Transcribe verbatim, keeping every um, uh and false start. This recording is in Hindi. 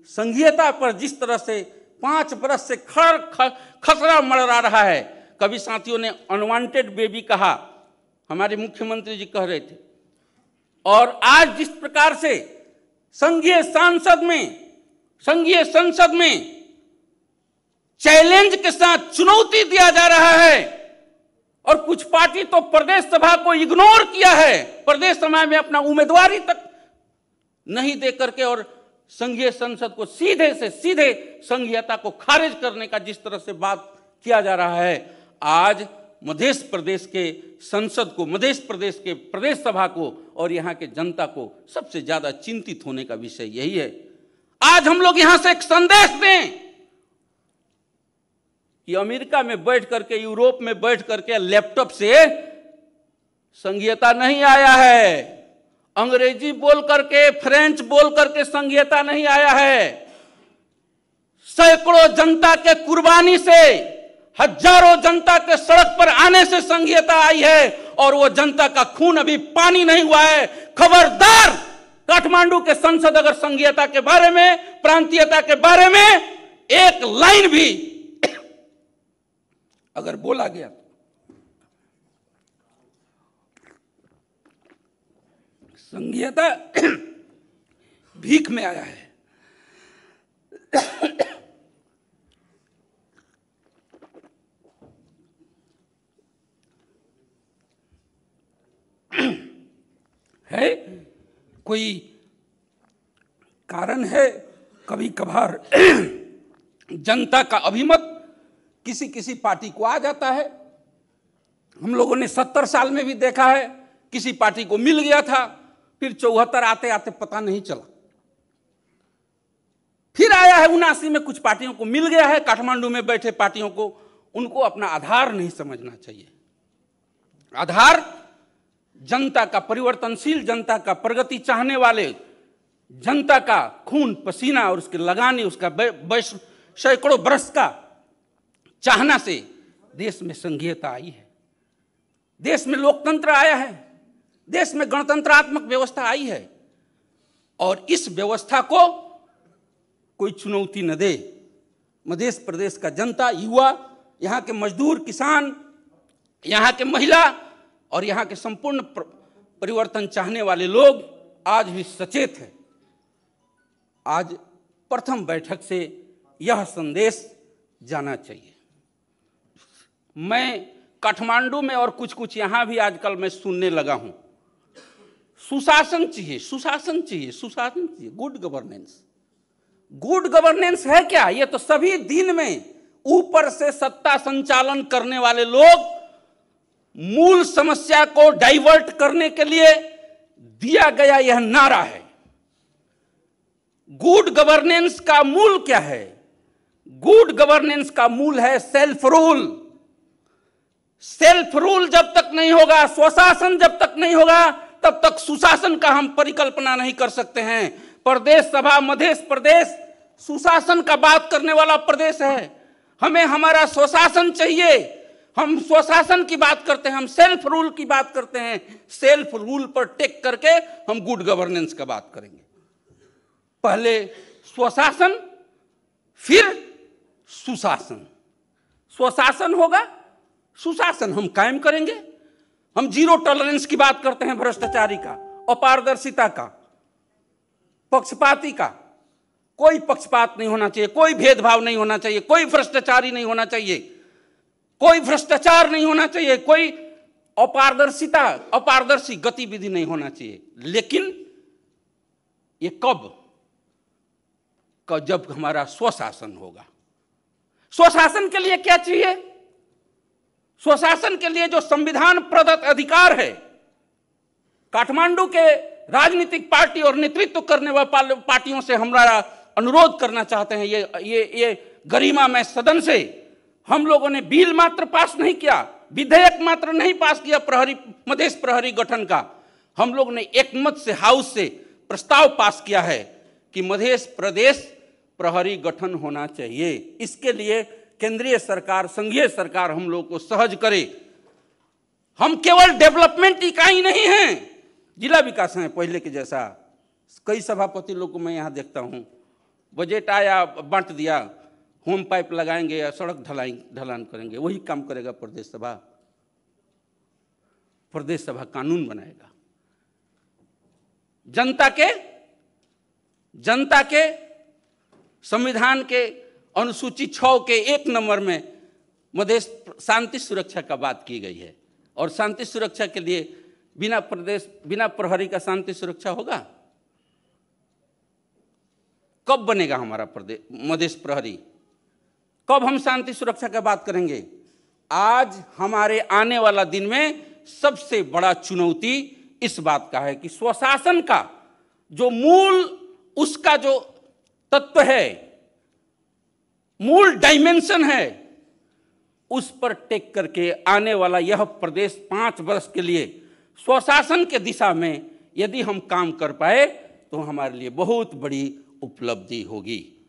संघीयता पर जिस तरह से पांच बरस से खर खतरा मंडरा रहा है, कभी साथियों ने अनवांटेड बेबी कहा, हमारे मुख्यमंत्री जी कह रहे थे, और आज जिस प्रकार से संघीय सांसद में संघीय संसद में चैलेंज के साथ चुनौती दिया जा रहा है, और कुछ पार्टी तो प्रदेश सभा को इग्नोर किया है, प्रदेश सभा में अपना उम्मीदवारी तक नहीं दे करके और संघीय संसद को सीधे से सीधे संघीयता को खारिज करने का जिस तरह से बात किया जा रहा है, आज मध्य प्रदेश के संसद को, मध्य प्रदेश के प्रदेश सभा को और यहाँ के जनता को सबसे ज्यादा चिंतित होने का विषय यही है। आज हम लोग यहां से एक संदेश दें कि अमेरिका में बैठ करके, यूरोप में बैठ करके लैपटॉप से संघीयता नहीं आया है, अंग्रेजी बोल करके, फ्रेंच बोल करके संघीयता नहीं आया है। सैकड़ों जनता के कुर्बानी से, हजारों जनता के सड़क पर आने से संघीयता आई है, और वो जनता का खून अभी पानी नहीं हुआ है। खबरदार, काठमांडू के संसद अगर संघीयता के बारे में, प्रांतीयता के बारे में एक लाइन भी अगर बोला गया, संघीयता भीख में आया है। है कोई कारण है, कभी कभार जनता का अभिमत किसी किसी पार्टी को आ जाता है। हम लोगों ने सत्तर साल में भी देखा है, किसी पार्टी को मिल गया था, फिर चौहत्तर आते आते पता नहीं चला, फिर आया है उनासी में, कुछ पार्टियों को मिल गया है। काठमांडू में बैठे पार्टियों को, उनको अपना आधार नहीं समझना चाहिए। आधार जनता का, परिवर्तनशील जनता का, प्रगति चाहने वाले जनता का खून पसीना और उसके लगाने, उसका सैकड़ों बरस का चाहना से देश में संघीयता आई है, देश में लोकतंत्र आया है, देश में गणतंत्रात्मक व्यवस्था आई है। और इस व्यवस्था को कोई चुनौती न दे। मध्य प्रदेश का जनता, युवा, यहाँ के मजदूर, किसान, यहाँ के महिला और यहाँ के संपूर्ण परिवर्तन चाहने वाले लोग आज भी सचेत हैं। आज प्रथम बैठक से यह संदेश जाना चाहिए। मैं काठमांडू में और कुछ कुछ यहाँ भी आजकल मैं सुनने लगा हूँ, सुशासन चाहिए, सुशासन चाहिए, सुशासन चाहिए, गुड गवर्नेंस। गुड गवर्नेंस है क्या? ये तो सभी दिन में ऊपर से सत्ता संचालन करने वाले लोग मूल समस्या को डाइवर्ट करने के लिए दिया गया यह नारा है। गुड गवर्नेंस का मूल क्या है? गुड गवर्नेंस का मूल है सेल्फ रूल। सेल्फ रूल जब तक नहीं होगा, स्वशासन जब तक नहीं होगा, तब तक सुशासन का हम परिकल्पना नहीं कर सकते हैं। प्रदेश सभा मध्य प्रदेश सुशासन का बात करने वाला प्रदेश है। हमें हमारा स्वशासन चाहिए। हम स्वशासन की बात करते हैं, हम सेल्फ रूल की बात करते हैं। सेल्फ रूल पर टेक करके हम गुड गवर्नेंस का बात करेंगे। पहले स्वशासन, फिर सुशासन। स्वशासन होगा, सुशासन हम कायम करेंगे। हम जीरो टॉलरेंस की बात करते हैं, भ्रष्टाचारी का, अपारदर्शिता का, पक्षपाती का। कोई पक्षपात नहीं होना चाहिए, कोई भेदभाव नहीं होना चाहिए, कोई भ्रष्टाचारी नहीं होना चाहिए, कोई भ्रष्टाचार नहीं होना चाहिए, कोई अपारदर्शिता, अपारदर्शी गतिविधि नहीं होना चाहिए। लेकिन ये कब? कब जब हमारा स्वशासन होगा। स्वशासन के लिए क्या चाहिए? स्वशासन के लिए जो संविधान प्रदत्त अधिकार है, काठमांडू के राजनीतिक पार्टी और नेतृत्व करने वाले पार्टियों से हमारा अनुरोध करना चाहते हैं, ये ये ये गरिमामय सदन से हम लोगों ने बिल मात्र पास नहीं किया, विधेयक मात्र नहीं पास किया प्रहरी, मध्य प्रहरी गठन का। हम लोग ने एकमत से हाउस से प्रस्ताव पास किया है कि मध्य प्रदेश प्रहरी गठन होना चाहिए। इसके लिए केंद्रीय सरकार, संघीय सरकार हम लोग को सहज करे। हम केवल डेवलपमेंट इकाई नहीं हैं, जिला विकास है पहले के जैसा। कई सभापति लोग को मैं यहाँ देखता हूँ, बजट आया बांट दिया, होम पाइप लगाएंगे या सड़क ढलाई ढलान करेंगे, वही काम करेगा प्रदेश सभा। प्रदेश सभा कानून बनाएगा। जनता के जनता के संविधान के अनुसूची छः के एक नंबर में मधेश शांति सुरक्षा का बात की गई है, और शांति सुरक्षा के लिए बिना प्रदेश बिना प्रहरी का शांति सुरक्षा होगा? कब बनेगा हमारा प्रदेश मधेश प्रहरी? कब हम शांति सुरक्षा की बात करेंगे? आज हमारे आने वाला दिन में सबसे बड़ा चुनौती इस बात का है कि स्वशासन का जो मूल उसका जो तत्व है, मूल डायमेंशन है, उस पर टेक करके आने वाला यह प्रदेश पांच वर्ष के लिए स्वशासन के दिशा में यदि हम काम कर पाए तो हमारे लिए बहुत बड़ी उपलब्धि होगी।